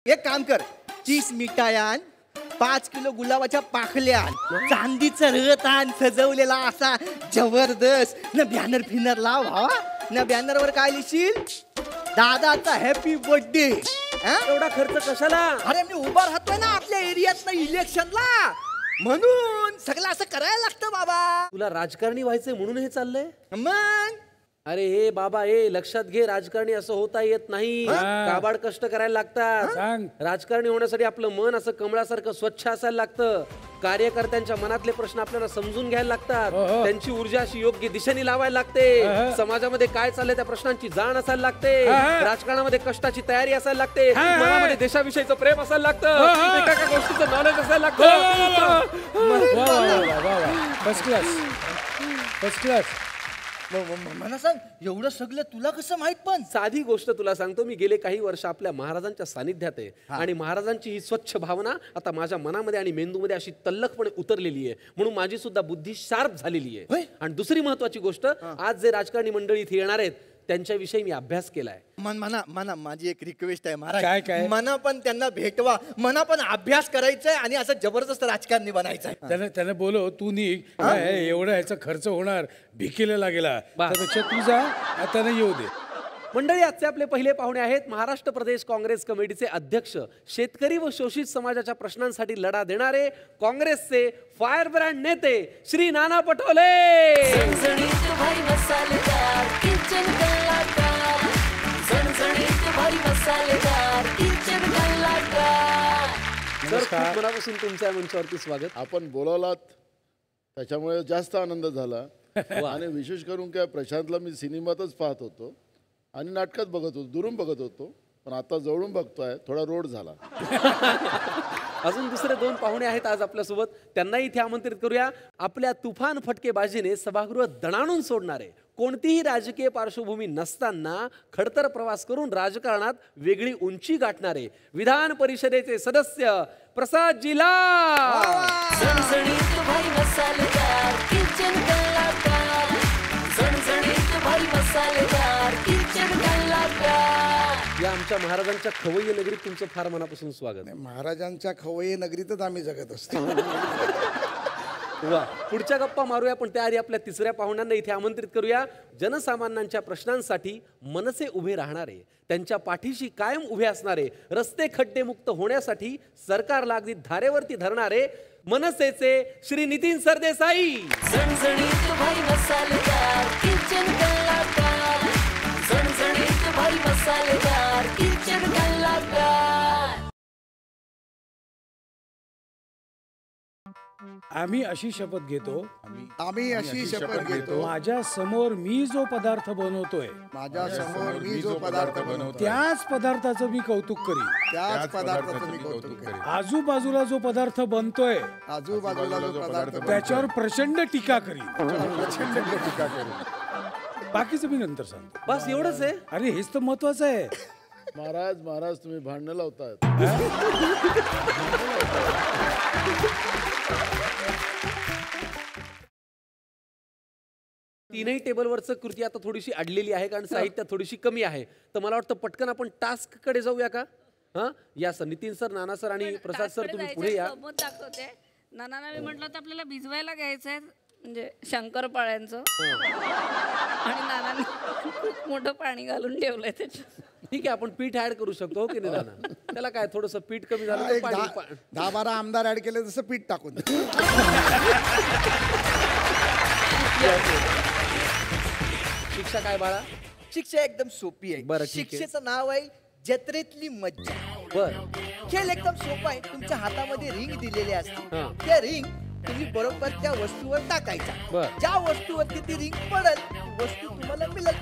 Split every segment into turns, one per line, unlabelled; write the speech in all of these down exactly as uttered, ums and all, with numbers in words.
एक काम कर, तीस मिठायान, पाच किलो गुलाबाच्या पाकल्या, चांदीचं रथ आण सजवलेला असा जबरदस्त न बॅनर फिनर लाव भावा. न बॅनर वर काय लिहिशील, दादाचा हॅपी बर्थडे.
एवढा खर्च कशाला?
अरे मी उभा राहतोय ना आपल्या एरियात ना इलेक्शनला, म्हणून सगळं असं करायला लागतं बाबा.
तुला राजकारणी व्हायचंय म्हणून हे चाललंय?
मग
अरे हे बाबा हे लक्षात घे, राजकारणी असं होता येत नाही. काबाड कष्ट करायला लागतात. राजकारणी होण्यासाठी आपलं मन असं कमळासारखं स्वच्छ असायला लागतं. कार्यकर्त्यांच्या मनातले प्रश्न आपल्याला समजून घ्यायला लागतात. त्यांची ऊर्जा अशी योग्य दिशेने लावायला लागते. समाजामध्ये काय चाललंय त्या प्रश्नांची जाण असायला लागते. राजकारणामध्ये कष्टाची तयारी असायला लागते. मनामध्ये देशाविषयीचं प्रेम असायला लागतं. एका एका गोष्टीचं नॉलेज असायला लागतं.
First class first class.
मला सांग, एवढं सगळं तुला कसं माहित? पण
साधी गोष्ट तुला सांगतो, मी गेले काही वर्ष आपल्या महाराजांच्या सानिध्यात आहे आणि महाराजांची ही स्वच्छ भावना आता माझ्या मनामध्ये आणि मेंदूमध्ये अशी तल्लखपणे उतरलेली आहे. म्हणून माझी सुद्धा बुद्धी शार्प झालेली आहे. आणि दुसरी महत्वाची गोष्ट, आज जे राजकारणी मंडळी इथे येणार आहेत त्यांच्याविषयी मी अभ्यास केलाय.
मन मना मना माझी एक रिक्वेस्ट आहे महाराज,
काय काय?
मना पण त्यांना भेटवा, मना पण अभ्यास करायचा आहे आणि असं जबरदस्त राजकारणी बनायचं आहे.
त्याने त्याने बोलो तू निघ, एवढा ह्याचा खर्च होणार, भिकेला लागेला, त्यापेक्षा तू जा, त्याने येऊ दे.
मंडळी, आजचे आपले पहिले पाहुणे आहेत महाराष्ट्र प्रदेश काँग्रेस कमिटीचे अध्यक्ष, शेतकरी व शोषित समाजाच्या प्रश्नांसाठी लढा देणारे काँग्रेसचे फायर ब्रँड नेते श्री नाना पटोले. मनापासून तुमच्या मंचावरती स्वागत.
आपण बोलावलात त्याच्यामुळे जास्त आनंद झाला. आणि विशेष करून काय, प्रशांतला मी सिनेमातच पाहत होतो आणि नाटकात बघत होतो, दुरून बघत होतो, पण आता जवळून बघतोय, थोडा रोड झाला.
अजून दुसरे दोन पाहुणे आहेत आज आपल्यासोबत, त्यांनाही इथे आमंत्रित करूया. आपल्या तुफान फटकेबाजीने सभागृह दणाणून सोडणारे, कोणतीही राजकीय पार्श्वभूमी नसताना खडतर प्रवास करून राजकारणात वेगळी उंची गाठणारे विधान परिषदेचे सदस्य प्रसाद जिला. या आमच्या महाराजांच्या खवय्ये नगरीत तुमचं फार मनापासून स्वागत.
महाराजांच्या खवय्ये नगरीतच आम्ही जगत असतो.
वा, पुढच्या गप्पा मारूया, पण त्याआधी आपल्या तिसऱ्या पाहुण्यांना इथे आमंत्रित करूया. जनसामान्यांच्या प्रश्नांसाठी मनसे उभे राहणारे, त्यांच्या पाठीशी कायम उभे असणारे, रस्ते खड्डे मुक्त होण्यासाठी सरकारला अगदी धारेवरती धरणारे मनसेचे श्री नितीन सरदेसाई.
आम्ही अशी शपथ घेतो,
आम्ही अशी शपथ घेतो,
माझ्या समोर मी जो पदार्थ बनवतोय,
माझ्या समोर मी जो पदार्थ बनवतो,
त्याच पदार्थाचं मी कौतुक करीन,
त्याच पदार्थाचं मी कौतुक करेन.
आजूबाजूला जो पदार्थ बनतोय,
आजूबाजूला जो पदार्थ
त्याच्यावर प्रचंड टीका करीन,
प्रचंड टीका करेन.
बाकीचं मी नंतर सांगतो.
बस एवढंच आहे.
अरे हेच तर महत्वाचं आहे.
महाराज महाराज तुम्ही भांडणं लावताय.
तीनही टेबलवरचं कृती आता थोडीशी अडलेली आहे, कारण साहित्य थोडीशी कमी आहे. तर मला वाटतं पटकन आपण टास्क कडे जाऊया का? हा, या sir, Nitin sir, Nana sir आणि प्रसाद सर, तुम्ही पुढे या.
नाना मी म्हटलं तर आपल्याला भिजवायला घ्यायचंय, म्हणजे शंकरपाळ्यांचं, आणि नानांनी खूप मोठं पाणी घालून ठेवलंय त्याच्यात.
ठीक आहे, आपण पीठ ऍड करू शकतो, हो की नाही नाना? त्याला काय, थोडस पीठ कमी झालं तर पाणी.
दहा बारा आमदार ऍड केले तसं पीठ टाकून.
शिक्षा काय बाळा?
शिक्षा एकदम सोपी आहे.
बरं, ठीक आहे.
शिक्षेचं नाव आहे जत्रेतली मज्जा.
बर,
खेळ एकदम सोपा आहे. तुमच्या हातामध्ये रिंग दिलेली असते,
हा.
त्या रिंग तुम्ही बरोबर त्या वस्तूवर टाकायचा.
बर.
ज्या वस्तूवरती ती रिंग पडेल ती वस्तू तुम्हाला मिळेल.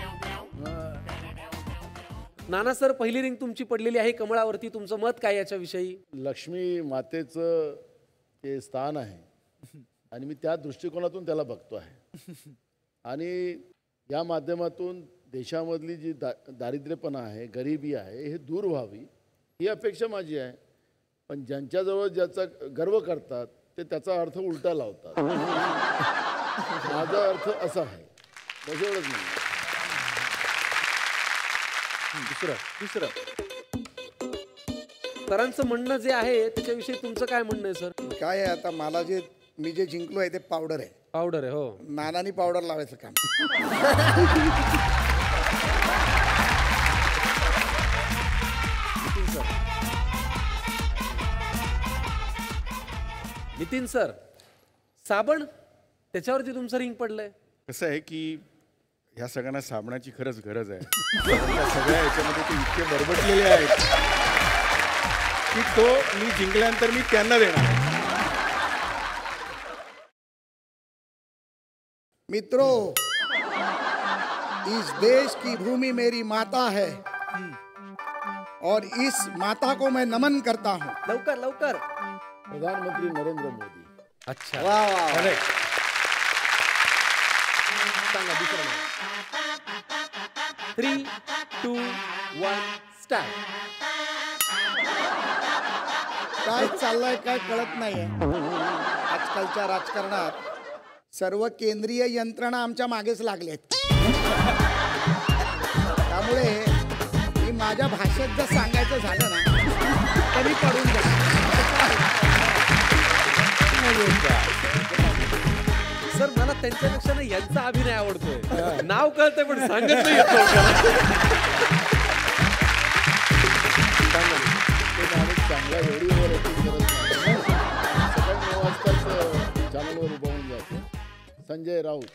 नाना सर, पहिली रिंग तुमची पडलेली आहे कमळावरती, तुमचं मत काय याच्याविषयी?
लक्ष्मी मातेचं ते स्थान आहे आणि मी त्या दृष्टिकोनातून त्याला बघतो आहे. आणि या माध्यमातून देशामधली जी दा दारिद्र्यपणा आहे, गरिबी आहे, हे दूर व्हावी ही अपेक्षा माझी आहे. पण ज्यांच्याजवळ ज्याचा गर्व करतात ते त्याचा अर्थ उलटा लावतात. माझा अर्थ असा आहे, बस एवढंच नाही. दुसरं दुसरं
सरांचं म्हणणं जे आहे त्याच्याविषयी तुमचं काय म्हणणं आहे सर?
काय आहे आता मला जे मी जे जिंकलो आहे ते पावडर आहे.
पावडर आहे हो.
नानानी पावडर लावायचं काम.
नितीन सर, साबण त्याच्यावरती तुमचं रिंग पडलंय.
कसं आहे की ह्या सगळ्यांना साबणाची खरंच गरज आहे. त्या सगळ्या याच्यामध्ये ते इतके बरबटलेले आहेत की तो मी जिंकल्यानंतर मी त्यांना देणार.
मित्रों, इस देश की भूमि मेरी माता है और इस माता को मैं नमन करता हूँ.
लवकर लवकर.
प्रधानमंत्री नरेंद्र मोदी.
अच्छा,
वा वा वा.
सांगा दुसरं नाव. Three two one start.
काय चाललंय काय कळत नाहीये. आजकालच्या राजकारणात सर्व केंद्रीय यंत्रणा आमच्या मागेच लागलेत. त्यामुळे मी माझ्या भाषेत जर सांगायचं झालं ना तरी पडून जाईल.
सर, मला त्यांच्यापेक्षा ना यांचा अभिनय आवडतोय. नाव कळतंय पण सांगत नाही येत लवकर.
ते माणूस चांगला रेडिओवर ऍक्टिंग करत नाही. सकाळी नऊ वाजताच चॅनलवर उभं होऊन जातो. संजय राऊत.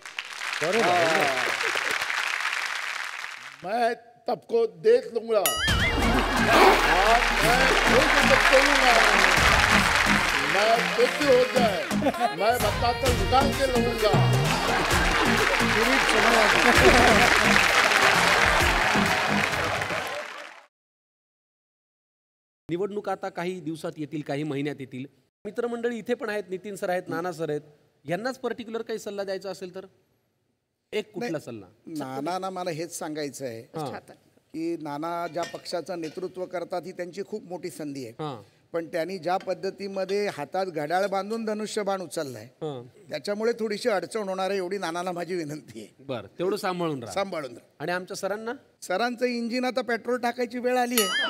मैं सबको देख लूंगा और मैं खुद बदलूंगा. मैं कुछ हो जाए मैं बताकर निकाल के रहूंगा.
निवडणूक आता काही दिवसात येतील, काही महिन्यात येतील. मित्रमंडळी इथे पण आहेत, नितीन सर आहेत, नाना सर आहेत. यांनाच पर्टिक्युलर काही सल्ला द्यायचा असेल तर एक कुठला सल्ला?
नानांना मला हेच सांगायचं आहे की नाना ज्या पक्षाचं नेतृत्व करतात ही त्यांची खूप मोठी संधी आहे.
हां
पण त्यांनी ज्या पद्धतीमध्ये हातात घड्याळ बांधून धनुष्यबाण उचललाय
हां
त्याच्यामुळे थोडीशी अडचण होणार आहे एवढी नानाला माझी विनंती आहे.
बरं, तेवढं सांभाळून राहा.
सांभाळून राहा.
आणि आमच्या सरांना
सरांचं इंजिन आता पेट्रोल टाकायची वेळ आली आहे.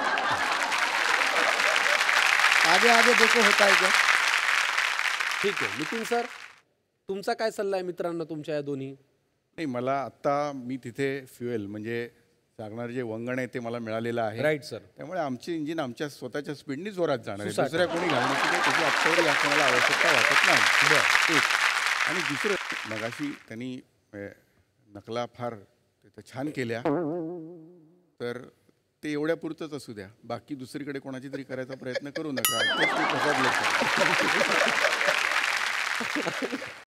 आगे आगे देखो होता है क्या.
ठीक आहे. नितीन सर, तुमचा काय सल्ला आहे मित्रांना तुमच्या या दोन्ही?
नाही, मला आत्ता मी तिथे फ्युएल म्हणजे लागणारे जे वंगण आहे ते मला मिळालेलं आहे.
Right sir.
त्यामुळे आमचे इंजिन आमच्या स्वतःच्या स्पीडनी जोरात जाणार आहे.
सुसाट.
दुसऱ्या कोणी घालण्याची काही त्याची आत्तावर आपल्याला आवश्यकता वाटत नाही. एक आणि दुसरं, मगाशी त्यांनी अ, नकला फार तिथं छान केल्या, तर ते एवढ्या पुरतंच असू द्या. बाकी दुसरीकडे कोणाची तरी करायचा प्रयत्न करू नका. तेच ते प्रसाद लोक.